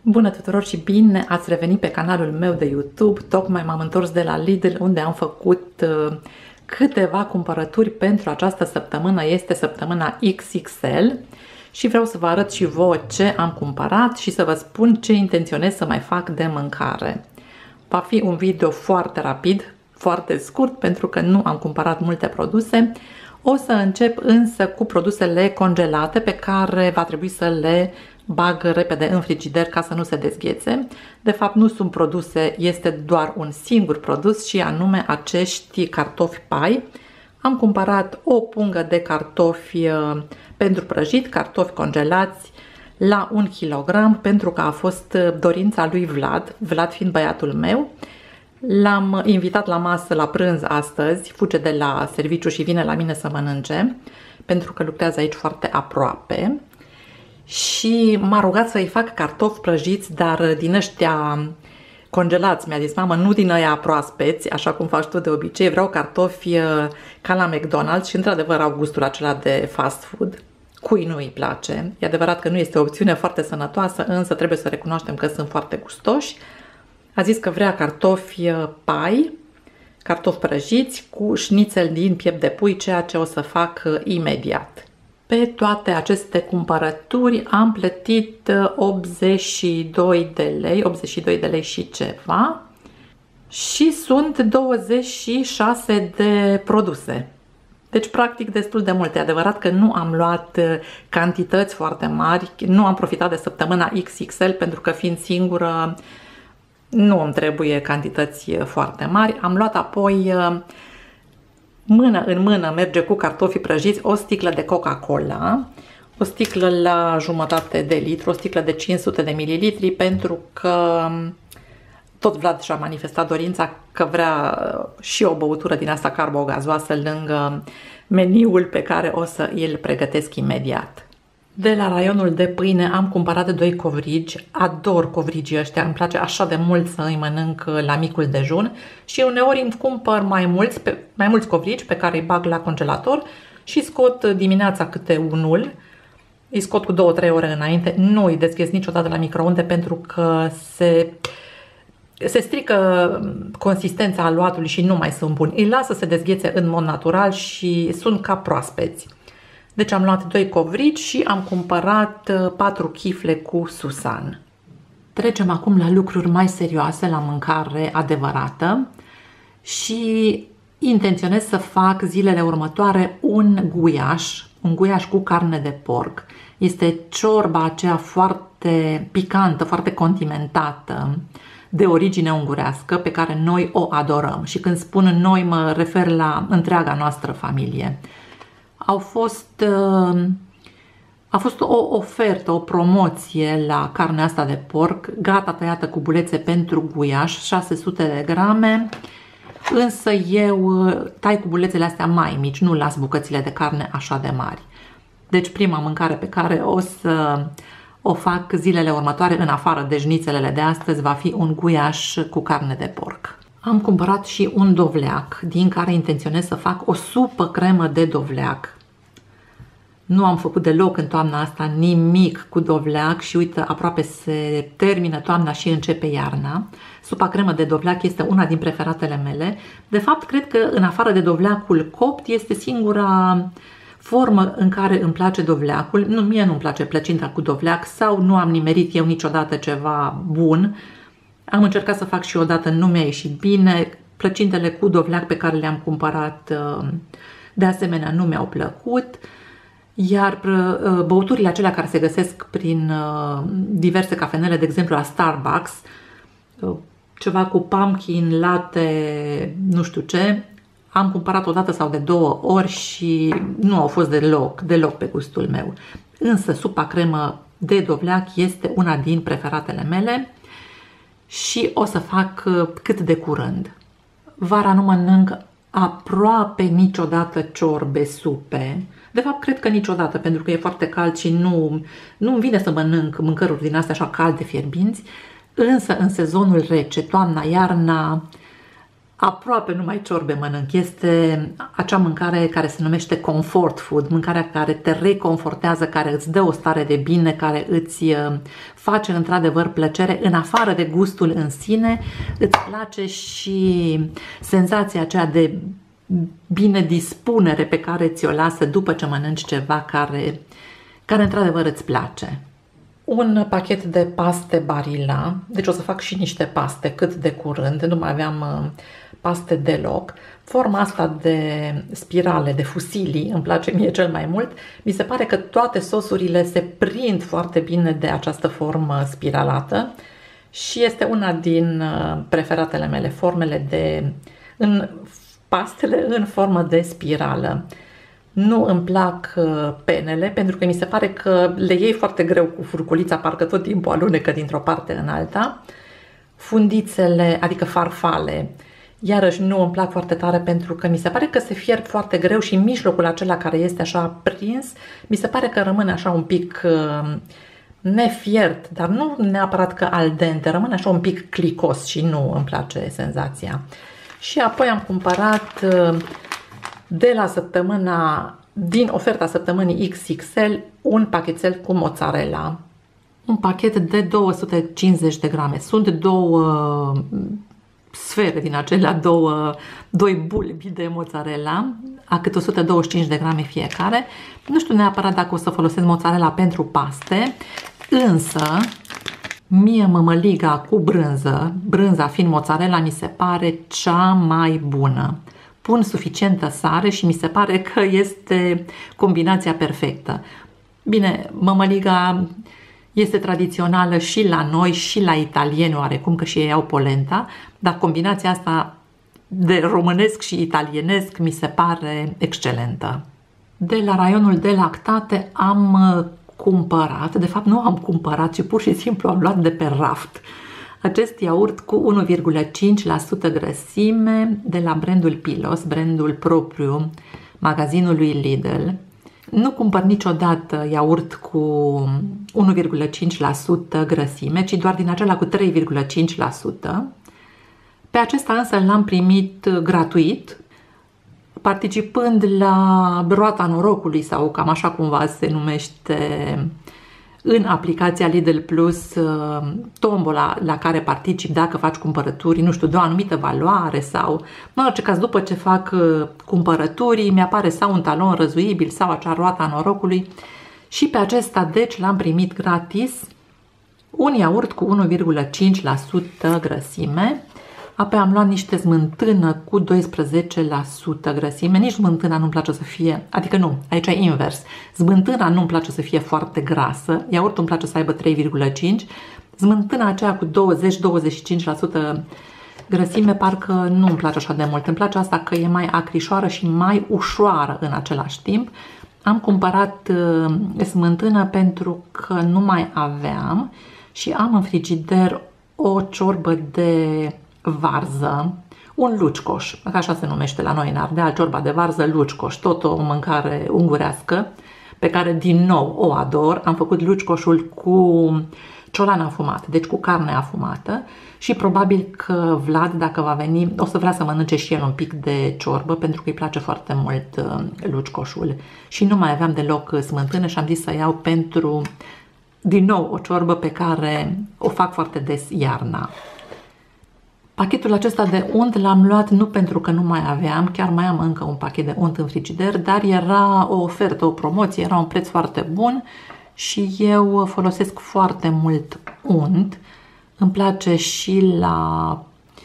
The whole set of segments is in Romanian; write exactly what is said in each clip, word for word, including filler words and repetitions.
Bună tuturor și bine ați revenit pe canalul meu de YouTube. Tocmai m-am întors de la Lidl, unde am făcut uh, câteva cumpărături pentru această săptămână. Este săptămâna X X L și vreau să vă arăt și vouă ce am cumpărat și să vă spun ce intenționez să mai fac de mâncare. Va fi un video foarte rapid, foarte scurt, pentru că nu am cumpărat multe produse. O să încep însă cu produsele congelate pe care va trebui să le bag repede în frigider ca să nu se dezghețe. De fapt nu sunt produse, este doar un singur produs și anume acești cartofi pai. Am cumpărat o pungă de cartofi pentru prăjit, cartofi congelați la un kilogram, pentru că a fost dorința lui Vlad, Vlad fiind băiatul meu. L-am invitat la masă la prânz astăzi, fuge de la serviciu și vine la mine să mănânce, pentru că lucrează aici foarte aproape. Și m-a rugat să-i fac cartofi prăjiți, dar din ăștia congelați. Mi-a zis, mamă, nu din ăia proaspeți, așa cum faci tu de obicei, vreau cartofi ca la McDonald's și într-adevăr au gustul acela de fast food. Cui nu îi place. E adevărat că nu este o opțiune foarte sănătoasă, însă trebuie să recunoaștem că sunt foarte gustoși. A zis că vrea cartofi pai, cartofi prăjiți cu șnițel din piept de pui, ceea ce o să fac imediat. Pe toate aceste cumpărături am plătit optzeci și doi de lei, optzeci și doi de lei și ceva și sunt douăzeci și șase de produse. Deci practic destul de multe. E adevărat că nu am luat cantități foarte mari, nu am profitat de săptămâna X X L pentru că fiind singură nu îmi trebuie cantități foarte mari. Am luat apoi mână în mână, merge cu cartofii prăjiți, o sticlă de Coca-Cola, o sticlă la jumătate de litru, o sticlă de cinci sute de mililitri, pentru că tot Vlad și-a manifestat dorința că vrea și o băutură din asta carbogazoasă lângă meniul pe care o să îl pregătesc imediat. De la raionul de pâine am cumpărat doi covrigi, ador covrigii ăștia, îmi place așa de mult să îi mănânc la micul dejun și uneori îmi cumpăr mai mulți, pe, mai mulți covrigi pe care îi bag la congelator și scot dimineața câte unul, îi scot cu două trei ore înainte, nu îi deschis niciodată la microunde pentru că se, se strică consistența aluatului și nu mai sunt buni. Îi las să se dezghețe în mod natural și sunt ca proaspeți. Deci am luat doi covrigi și am cumpărat patru chifle cu susan. Trecem acum la lucruri mai serioase, la mâncare adevărată și intenționez să fac zilele următoare un guiaș, un guiaș cu carne de porc. Este ciorba aceea foarte picantă, foarte condimentată, de origine ungurească, pe care noi o adorăm. Și când spun noi, mă refer la întreaga noastră familie. Au fost, a fost o ofertă, o promoție la carnea asta de porc, gata tăiată cu bulețe pentru guiaș, șase sute de grame, însă eu tai cu bulețele astea mai mici, nu las bucățile de carne așa de mari. Deci prima mâncare pe care o să o fac zilele următoare, în afară de șnițelele de astăzi, va fi un guiaș cu carne de porc. Am cumpărat și un dovleac, din care intenționez să fac o supă cremă de dovleac. Nu am făcut deloc în toamna asta nimic cu dovleac și uite, aproape se termină toamna și începe iarna. Supa cremă de dovleac este una din preferatele mele. De fapt, cred că în afară de dovleacul copt, este singura formă în care îmi place dovleacul. Nu, mie nu-mi place plăcinta cu dovleac sau nu am nimerit eu niciodată ceva bun. Am încercat să fac și odată, nu mi-a ieșit bine. Plăcintele cu dovleac pe care le-am cumpărat de asemenea nu mi-au plăcut. Iar băuturile acelea care se găsesc prin diverse cafenele, de exemplu la Starbucks, ceva cu pumpkin, latte, nu știu ce, am cumpărat odată sau de două ori și nu au fost deloc, deloc pe gustul meu. Însă supa cremă de dovleac este una din preferatele mele și o să fac cât de curând. Vara nu mănânc aproape niciodată ciorbe, supe. De fapt, cred că niciodată, pentru că e foarte cald și nu, nu îmi vine să mănânc mâncăruri din astea așa calde, fierbinți. Însă, în sezonul rece, toamna, iarna, Aproape numai ciorbe mănânc. Este acea mâncare care se numește comfort food, mâncarea care te reconfortează, care îți dă o stare de bine, care îți face într-adevăr plăcere, în afară de gustul în sine, îți place și senzația aceea de bine dispunere pe care ți-o lasă după ce mănânci ceva care, care într-adevăr îți place. Un pachet de paste Barilla, deci o să fac și niște paste cât de curând, nu mai aveam paste deloc. Forma asta de spirale, de fusilii, îmi place mie cel mai mult. Mi se pare că toate sosurile se prind foarte bine de această formă spiralată și este una din preferatele mele, formele de, în, pastele în formă de spirală. Nu îmi plac penele, pentru că mi se pare că le iei foarte greu cu furculița, parcă tot timpul alunecă dintr-o parte în alta. Fundițele, adică farfale, iarăși nu îmi plac foarte tare pentru că mi se pare că se fierb foarte greu și mijlocul acela care este așa prins, mi se pare că rămâne așa un pic nefiert, dar nu neapărat că al dente, rămâne așa un pic clicos și nu îmi place senzația. Și apoi am cumpărat de la săptămâna, din oferta săptămânii X X L, un pachetel cu mozzarella. Un pachet de două sute cincizeci de grame. Sunt două sfere din acelea, două, doi bulbi de mozzarella, a cât o sută douăzeci și cinci de grame fiecare. Nu știu neapărat dacă o să folosesc mozzarella pentru paste, însă mie mămăliga cu brânză, brânza fiind mozzarella, mi se pare cea mai bună. Pun suficientă sare și mi se pare că este combinația perfectă. Bine, mămăliga este tradițională și la noi și la italieni oarecum, că și ei au polenta, dar combinația asta de românesc și italienesc mi se pare excelentă. De la raionul de lactate am cumpărat, de fapt nu am cumpărat, ci pur și simplu am luat de pe raft acest iaurt cu unu virgulă cinci la sută grăsime de la brandul Pilos, brandul propriu magazinului Lidl. Nu cumpăr niciodată iaurt cu unu virgulă cinci la sută grăsime, ci doar din acela cu trei virgulă cinci la sută. Pe acesta însă l-am primit gratuit, participând la roata norocului sau cam așa cumva se numește în aplicația Lidl Plus, tombola la care particip dacă faci cumpărături, nu știu, de o anumită valoare sau, în orice caz, după ce fac cumpărături, mi-apare sau un talon răzuibil sau acea roata norocului și pe acesta, deci, l-am primit gratis, un iaurt cu unu virgulă cinci la sută grăsime. Apoi am luat niște smântână cu doisprezece la sută grăsime. Nici smântâna nu-mi place să fie, adică nu, aici e invers. Smântâna nu-mi place să fie foarte grasă, iaurtul îmi place să aibă trei virgulă cinci. Smântâna aceea cu douăzeci la douăzeci și cinci la sută grăsime parcă nu îmi place așa de mult. Îmi place asta că e mai acrișoară și mai ușoară în același timp. Am cumpărat uh, smântână pentru că nu mai aveam și am în frigider o ciorbă de varză, un lucicoș, așa se numește la noi în Ardeal, ciorba de varză, lucicoș, tot o mâncare ungurească pe care din nou o ador. Am făcut lucicoșul cu ciolan afumat, deci cu carne afumată și probabil că Vlad, dacă va veni, o să vrea să mănânce și el un pic de ciorbă pentru că îi place foarte mult lucicoșul și nu mai aveam deloc smântână și am zis să iau pentru din nou o ciorbă pe care o fac foarte des iarna. Pachetul acesta de unt l-am luat nu pentru că nu mai aveam, chiar mai am încă un pachet de unt în frigider, dar era o ofertă, o promoție, era un preț foarte bun și eu folosesc foarte mult unt. Îmi place și la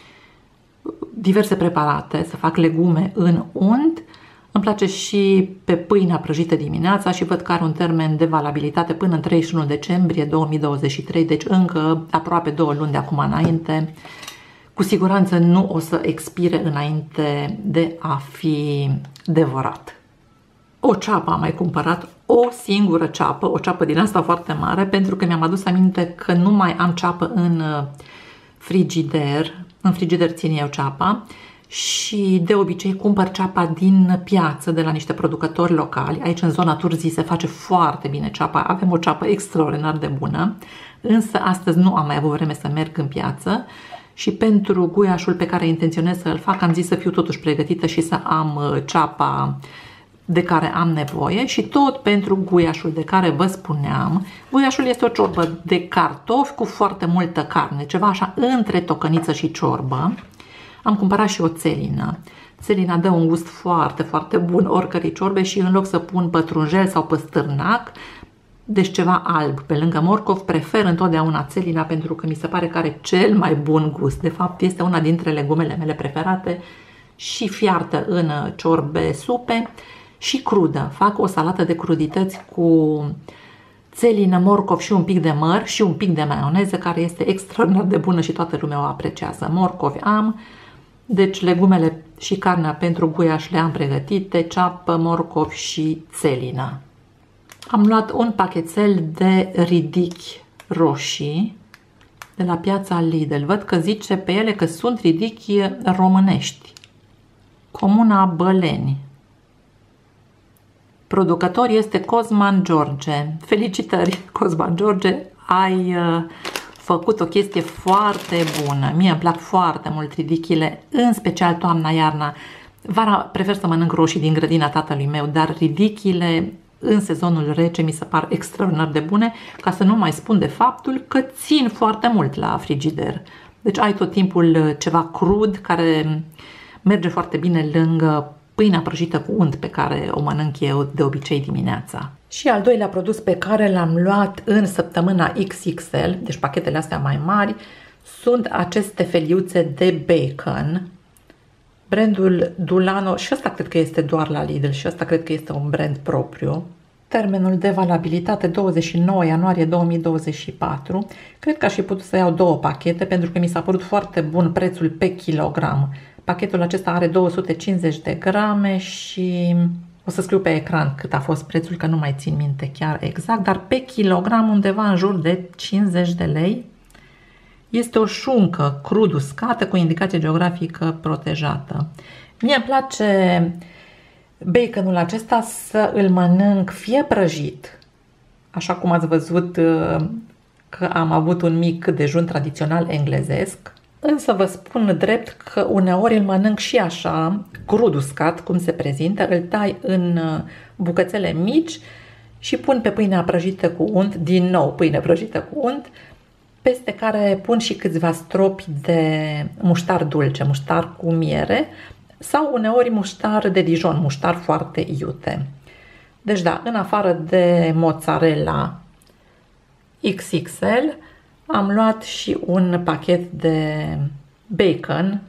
diverse preparate să fac legume în unt. Îmi place și pe pâinea prăjită dimineața și văd că are un termen de valabilitate până în treizeci și unu decembrie două mii douăzeci și trei, deci încă aproape două luni de acum înainte. Cu siguranță nu o să expire înainte de a fi devorat. O ceapă am mai cumpărat, o singură ceapă, o ceapă din asta foarte mare, pentru că mi-am adus aminte că nu mai am ceapă în frigider. În frigider țin eu ceapa și de obicei cumpăr ceapa din piață, de la niște producători locali. Aici în zona Turzii se face foarte bine ceapa, avem o ceapă extraordinar de bună, însă astăzi nu am mai avut vreme să merg în piață Și pentru guiașul pe care intenționez să îl fac, am zis să fiu totuși pregătită și să am ceapa de care am nevoie și tot pentru guiașul de care vă spuneam. Guiașul este o ciorbă de cartofi cu foarte multă carne, ceva așa între tocăniță și ciorbă. Am cumpărat și o țelină. Țelina dă un gust foarte, foarte bun oricărei ciorbe și în loc să pun pătrunjel sau păstârnac, deci ceva alb pe lângă morcov, prefer întotdeauna țelina pentru că mi se pare că are cel mai bun gust. De fapt, este una dintre legumele mele preferate și fiartă în ciorbe, supe și crudă. Fac o salată de crudități cu țelină, morcov și un pic de măr și un pic de maioneză, care este extraordinar de bună și toată lumea o apreciază. Morcovi am, deci legumele și carnea pentru guiaș le-am pregătite, ceapă, morcov și țelină. Am luat un pachetel de ridichi roșii de la piața Lidl. Văd că zice pe ele că sunt ridichi românești. Comuna Băleni. Producător este Cosman George. Felicitări, Cosman George, ai uh, făcut o chestie foarte bună. Mie îmi plac foarte mult ridichile, în special toamna-iarna. Vara prefer să mănânc roșii din grădina tatălui meu, dar ridichile în sezonul rece mi se par extraordinar de bune, ca să nu mai spun de faptul că țin foarte mult la frigider. Deci ai tot timpul ceva crud care merge foarte bine lângă pâinea prăjită cu unt pe care o mănânc eu de obicei dimineața. Și al doilea produs pe care l-am luat în săptămâna X X L, deci pachetele astea mai mari, sunt aceste feliuțe de bacon. Brandul Dulano, și ăsta cred că este doar la Lidl și ăsta cred că este un brand propriu. Termenul de valabilitate douăzeci și nouă ianuarie două mii douăzeci și patru. Cred că aș fi putut să iau două pachete pentru că mi s-a părut foarte bun prețul pe kilogram. Pachetul acesta are două sute cincizeci de grame și o să scriu pe ecran cât a fost prețul, că nu mai țin minte chiar exact, dar pe kilogram undeva în jur de cincizeci de lei. Este o șuncă crud uscată cu indicație geografică protejată. Mie îmi place baconul acesta să îl mănânc fie prăjit, așa cum ați văzut că am avut un mic dejun tradițional englezesc, însă vă spun drept că uneori îl mănânc și așa, crud uscat, cum se prezintă, îl tai în bucățele mici și pun pe pâinea prăjită cu unt, din nou pâine prăjită cu unt, peste care pun și câțiva stropi de muștar dulce, muștar cu miere sau uneori muștar de Dijon, muștar foarte iute. Deci da, în afară de mozzarella X X L, am luat și un pachet de bacon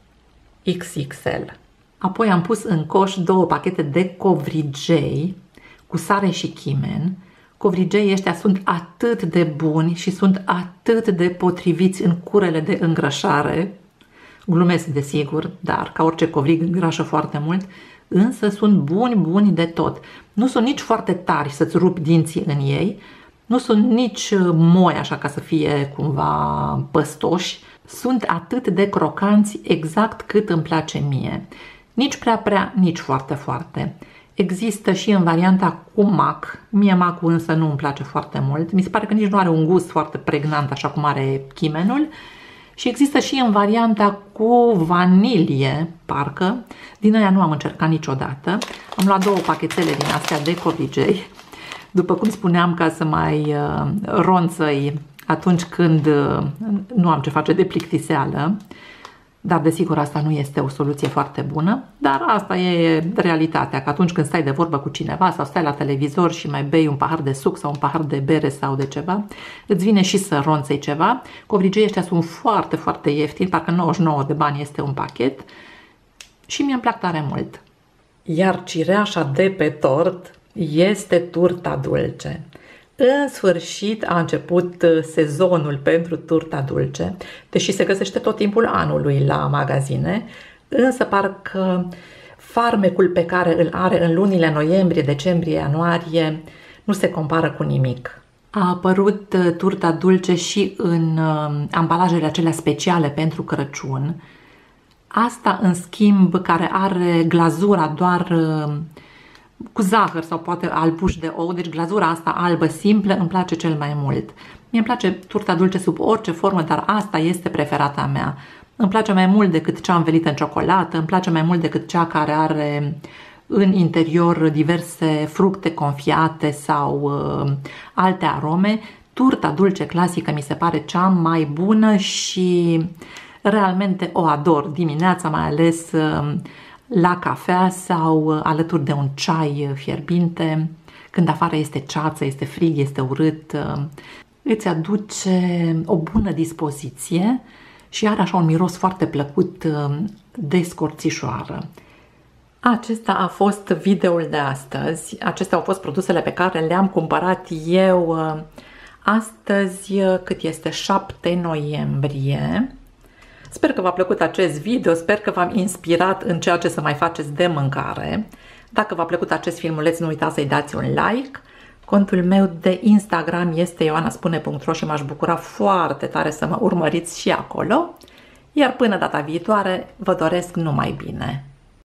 X X L. Apoi am pus în coș două pachete de covrigei cu sare și chimen. Covrigeii ăștia sunt atât de buni și sunt atât de potriviți în curele de îngrășare. Glumesc, desigur, dar ca orice covrig îngrașă foarte mult, însă sunt buni, buni de tot. Nu sunt nici foarte tari să-ți rupi dinții în ei, nu sunt nici moi așa ca să fie cumva păstoși, sunt atât de crocanți exact cât îmi place mie. Nici prea prea, nici foarte foarte. Există și în varianta cu mac, mie macul însă nu îmi place foarte mult, mi se pare că nici nu are un gust foarte pregnant așa cum are chimenul. Și există și în varianta cu vanilie, parcă, din aia nu am încercat niciodată. Am luat două pachetele din astea de covrigei, după cum spuneam, ca să mai uh, ronțăi atunci când uh, nu am ce face de plictiseală. Dar desigur asta nu este o soluție foarte bună, dar asta e realitatea, că atunci când stai de vorbă cu cineva sau stai la televizor și mai bei un pahar de suc sau un pahar de bere sau de ceva, îți vine și să ronțăi ceva. Covrigeii ăștia sunt foarte, foarte ieftini, parcă nouăzeci și nouă de bani este un pachet și mie îmi plac tare mult. Iar cireașa de pe tort este turta dulce. În sfârșit a început sezonul pentru turta dulce, deși se găsește tot timpul anului la magazine, însă parcă farmecul pe care îl are în lunile noiembrie, decembrie, ianuarie nu se compară cu nimic. A apărut turta dulce și în ambalajele acelea speciale pentru Crăciun. Asta, în schimb, care are glazura doar cu zahăr sau poate albuș de ou, deci glazura asta albă simplă îmi place cel mai mult. Mie îmi place turta dulce sub orice formă, dar asta este preferata mea. Îmi place mai mult decât cea învelită în ciocolată, îmi place mai mult decât cea care are în interior diverse fructe confiate sau uh, alte arome. Turta dulce clasică mi se pare cea mai bună și realmente o ador dimineața, mai ales uh, la cafea sau uh, alături de un ceai fierbinte, când afară este ceață, este frig, este urât. Uh, îți aduce o bună dispoziție și are așa un miros foarte plăcut uh, de scorțișoară. Acesta a fost videoul de astăzi. Acestea au fost produsele pe care le-am cumpărat eu astăzi, cât este șapte noiembrie. Sper că v-a plăcut acest video, sper că v-am inspirat în ceea ce să mai faceți de mâncare. Dacă v-a plăcut acest filmuleț, nu uitați să-i dați un like. Contul meu de Instagram este ioanaspune punct ro și m-aș bucura foarte tare să mă urmăriți și acolo. Iar până data viitoare, vă doresc numai bine!